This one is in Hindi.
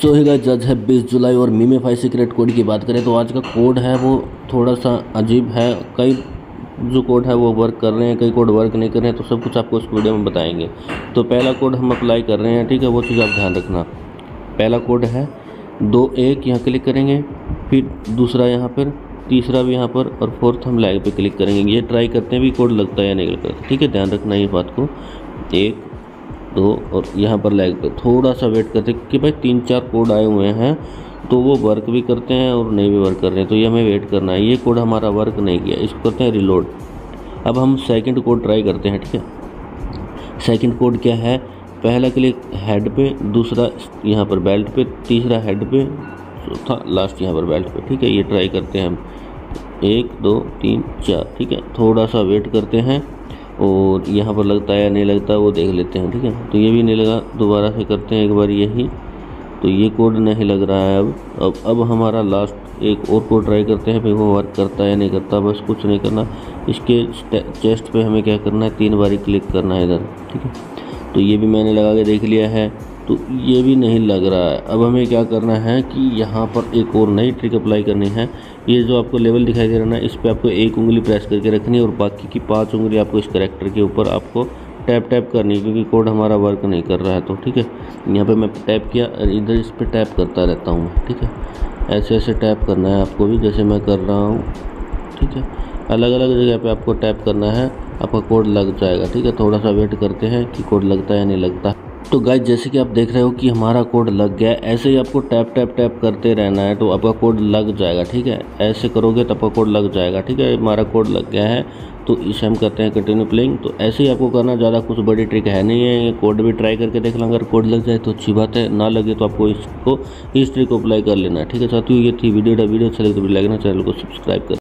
सो है गाइस, आज है 20 जुलाई और मीमीफाई सीक्रेट कोड की बात करें तो आज का कोड है वो थोड़ा सा अजीब है। कई जो कोड है वो वर्क कर रहे हैं, कई कोड वर्क नहीं कर रहे हैं, तो सब कुछ आपको इस वीडियो में बताएंगे। तो पहला कोड हम अप्लाई कर रहे हैं, ठीक है, वो चीज़ आप ध्यान रखना। पहला कोड है 2-1, यहाँ क्लिक करेंगे, फिर दूसरा यहाँ पर, तीसरा भी यहाँ पर, और फोर्थ हम लैग पे क्लिक करेंगे। ये ट्राई करते हैं भी कोड लगता है या नहीं लगता, ठीक है, ध्यान रखना ये बात को। 1 2 और यहाँ पर लैग पे थोड़ा सा वेट करते कि भाई 3-4 कोड आए हुए हैं तो वो वर्क भी करते हैं और नहीं भी वर्क कर रहे हैं, तो ये हमें वेट करना है। ये कोड हमारा वर्क नहीं किया, इसको करते हैं रिलोड। अब हम सेकंड कोड ट्राई करते हैं, ठीक है। सेकंड कोड क्या है? पहला क्लिक हेड पे, दूसरा यहाँ पर बेल्ट पे, तीसरा हेड पे, चौथा लास्ट यहाँ पर बेल्ट पे, ठीक है। ये ट्राई करते हैं हम 1 2 3 4, ठीक है। थोड़ा सा वेट करते हैं और यहाँ पर लगता है या नहीं लगता वो देख लेते हैं, ठीक है। तो ये भी नहीं लगा, दोबारा से करते हैं एक बार यही, तो ये कोड नहीं लग रहा है। अब हमारा लास्ट एक और कोड ट्राई करते हैं, फिर वो वर्क करता है या नहीं करता। बस कुछ नहीं करना, इसके चेस्ट पे हमें क्या करना है, 3 बार क्लिक करना है इधर, ठीक है। तो ये भी मैंने लगा के देख लिया है, तो ये भी नहीं लग रहा है। अब हमें क्या करना है कि यहाँ पर एक और नई ट्रिक अप्लाई करनी है। ये जो आपको लेवल दिखाई दे रहा है ना, इस पर आपको 1 उंगली प्रेस करके रखनी है और बाकी की 5 उंगली आपको इस कैरेक्टर के ऊपर आपको टैप टैप करनी है, क्योंकि कोड हमारा वर्क नहीं कर रहा है। तो ठीक है, यहाँ पे मैं टैप किया, इधर इस पर टैप करता रहता हूँ, ठीक है। ऐसे ऐसे टैप करना है आपको भी, जैसे मैं कर रहा हूँ, ठीक है। अलग अलग जगह पे आपको टैप करना है, आपका कोड लग जाएगा, ठीक है। थोड़ा सा वेट करते हैं कि कोड लगता है या नहीं लगता। तो गाइस, जैसे कि आप देख रहे हो कि हमारा कोड लग गया है। ऐसे ही आपको टैप टैप टैप करते रहना है, तो आपका कोड लग जाएगा, ठीक है। ऐसे करोगे तो आपका कोड लग जाएगा, ठीक है। हमारा कोड लग गया है, तो इसे हम करते हैं कंटिन्यू प्लेइंग। तो ऐसे ही आपको करना, ज़्यादा कुछ बड़ी ट्रिक है नहीं है। ये कोड भी ट्राई करके देख लो, अगर कोड लग जाए तो अच्छी बात है, ना लगे तो आपको इस ट्रिक को अप्लाई कर लेना है, ठीक है साथियों। ये थी वीडियो अच्छा लगे तो लाइक करना, चैनल को सब्सक्राइब कर।